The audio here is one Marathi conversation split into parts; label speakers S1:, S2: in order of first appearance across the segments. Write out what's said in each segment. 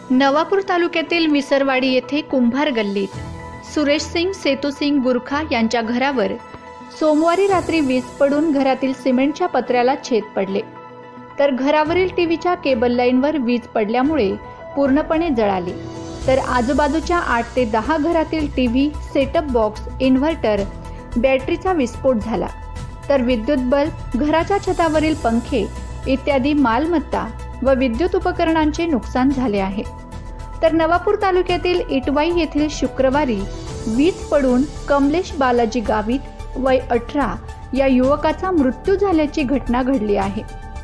S1: नवापूर तालुक्यातील विसरवाडी येथे कुंभार गल्लीत सुरेश सिंग सेतू सिंग गुरखा यांच्या घरावर सोमवारी रात्री वीज पडून घरातील सिमेंटच्या पत्र्याला छेद पडले, तर घरावरील टीव्हीच्या केबल लाईनवर वीज पडल्यामुळे पूर्णपणे जळाली। तर आजूबाजूच्या 8 ते 10 घरातील टीव्ही, सेटअप बॉक्स, इन्व्हर्टर, बॅटरीचा विस्फोट झाला। तर विद्युत बल्ब, घराच्या छतावरील पंखे इत्यादी मालमत्ता व विद्युत उपकरणांचे नुकसान झाले आहे। तर नवापूर तालुक्यातील इटवाई येथील शुक्रवारी वीज पडून कमलेश बालाजी गावित वय 18 या युवकाचा मृत्यू झाल्याची घटना घडली आहे।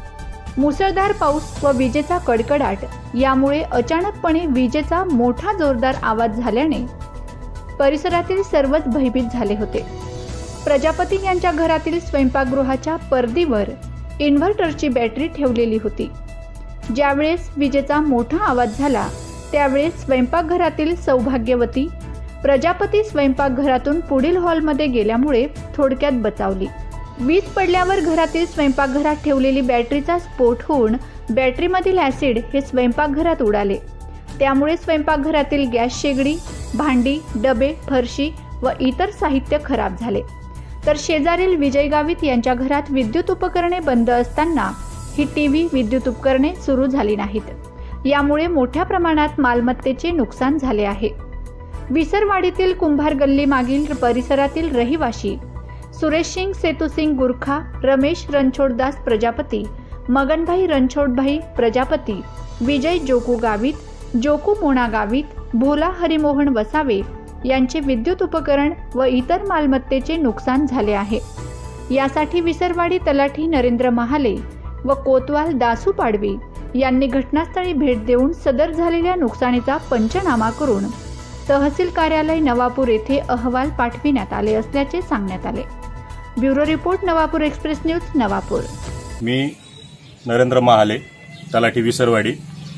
S1: मुसळधार पाऊस व विजेचा कडकडाट यामुळे अचानकपणे विजेचा मोठा जोरदार आवाज झाल्याने परिसरातील सर्वच भयभीत झाले होते। प्रजापती यांच्या घरातील स्वयंपाकगृहाच्या परदीवर इन्व्हर्टरची बॅटरी ठेवलेली होती। ज्यावेळेस विजेचा मोठा आवाज झाला त्यावेळेस स्वयंपाकघरातील सौभाग्यवती प्रजापती स्वयंपाकघरातून पुढील हॉलमध्ये गेल्यामुळे थोडक्यात बचावली। वीज पडल्यावर घरातील स्वयंपाकघरात ठेवलेली बॅटरीचा स्फोट होऊन बॅटरीमधील ॲसिड हे स्वयंपाकघरात उडाले। त्यामुळे स्वयंपाकघरातील गॅस शेगडी, भांडी, डबे, फरशी व इतर साहित्य खराब झाले। तर शेजारील विजय गावित यांच्या घरात विद्युत उपकरणे बंद असताना ही टीव्ही, विद्युत उपकरणे सुरू झाली नाहीत। यामुळे मोठ्या प्रमाणात मालमत्तेचे नुकसान झाले आहे। विसरवाडीतील कुंभार गल्ली मागील परिसरातील रहिवासी सुरेश सिंग सेतू सिंग गुरखा, रमेश रणछोडदास प्रजापती, मगनभाई रणछोडभाई प्रजापती, विजय जोकू गावित, जोकू मोना गावित, भोला हरिमोहन वसावे यांचे विद्युत उपकरण व इतर मालमत्तेचे नुकसान झाले आहे। यासाठी विसरवाडी तलाठी नरेंद्र महाले व कोतवाल दासू पाडवी यांनी घटनास्थळी भेट देऊन सदर झालेल्या नुकसानीचा पंचनामा करून तहसील कार्यालय नवापूर येथे अहवाल पाठविण्यात आले असल्याचे सांगण्यात आले। Bureau report, Navapur express news, Navapur.
S2: मी नरेंद्र महाले, तलाठी विसरवाडी,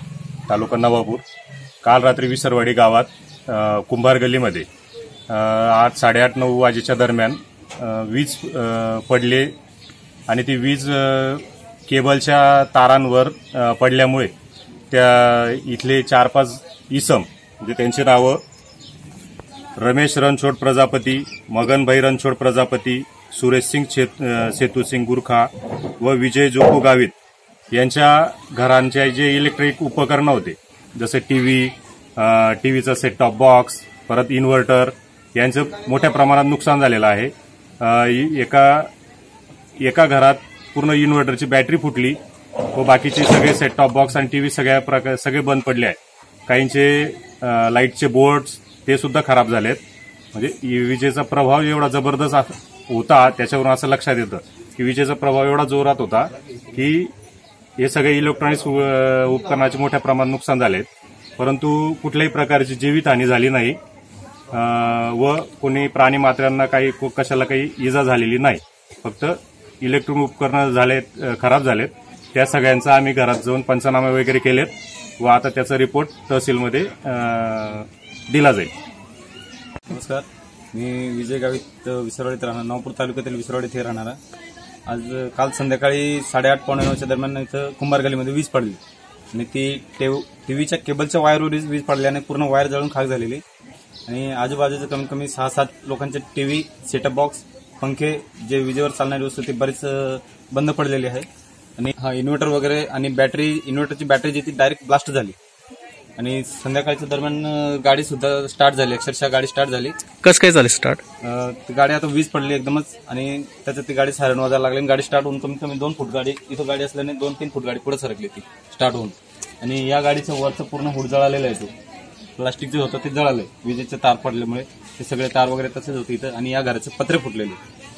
S2: तालुका नवापूर। काल रात्री विसरवाडी गावात कुंभार गल्लीमध्ये 8:30-9 वाजेच्या दरम्यान वीज पडली आणि ती वीज केबलच्या तारांवर पडल्यामुळे त्या इथले 4-5 इसम म्हणजे त्यांची नावं रमेश रणछोड प्रजापती, मगनभाई रणछोड प्रजापती, सुरेश सिंग सेतू सिंग गुरखा व विजय जोकू गावित यांच्या घरांचे जे इलेक्ट्रिक उपकरणं होते, जसे टीव्हीचा सेट टॉप बॉक्स, परत इन्व्हर्टर यांचं मोठ्या प्रमाणात नुकसान झालेलं आहे। एका घरात पूर्ण इन्व्हर्टरची बॅटरी फुटली व बाकीचे सगळे सेट टॉप बॉक्स आणि टीव्ही सगळे बंद पडले आहेत। काहींचे लाईटचे बोर्ड्स ते सुद्धा खराब झालेत। म्हणजे विजेचा प्रभाव एवढा जबरदस्त होता, त्याच्यावरून असं लक्षात येतं की विजेचा प्रभाव एवढा जोरात होता की हे सगळे इलेक्ट्रॉनिक्स उपकरणाचे मोठ्या प्रमाणात नुकसान झालेत, परंतु कुठल्याही प्रकारची जीवितहानी झाली नाही व कोणी प्राणी मात्रांना कशाला काही इजा झालेली नाही। फक्त इलेक्ट्रॉनिक उपकरणं खराब झालेत। त्या सगळ्यांचा आम्ही घरात जाऊन पंचनामे वगैरे केलेत व आता त्याचा रिपोर्ट तहसीलमध्ये दिला जाईल।
S3: नमस्कार, मी विजय गावित, विसरवाडीत राहणार, नवापूर तालुक्यातील विसरवाडीत हे राहणारा। काल संध्याकाळी 8:30-9:15च्या दरम्यान इथं कुंभार गल्लीमध्ये वीज पडली आणि ती टीव्हीच्या केबलच्या वायरवर वीज पडल्याने पूर्ण वायर जळून खाक झालेली आणि आजूबाजूचे कमीत कमी 6-7 लोकांचे टीव्ही, सेटअप बॉक्स, पंखे जे विजेवर चालणारी वस्तू ते बरेच बंद पडलेले आहे आणि इन्व्हर्टर वगैरे आणि इन्व्हर्टरची बॅटरी जी ती डायरेक्ट ब्लास्ट झाली आणि संध्याकाळच्या दरम्यान गाडी सुद्धा स्टार्ट झाली, अक्षरशः गाडी स्टार्ट झाली।
S4: कसं काय झाली स्टार्ट?
S3: ती गाडी आता वीज पडली एकदमच आणि त्याच्यात ती गाडी सायरन वाजायला लागली आणि गाडी स्टार्ट होऊन कमीत कमी 2 फूट गाडी इथं गाडी असल्याने 2-3 फूट गाडी पुढे सरकली ती स्टार्ट होऊन आणि या गाडीचं वरचं पूर्ण हुड जळालेलं आहे, तो प्लास्टिकचं होतं ते जळालंय विजेचे तार पडल्यामुळे। ते सगळे तार वगैरे तसेच होते इथं आणि या घराचे पत्रे फुटलेले।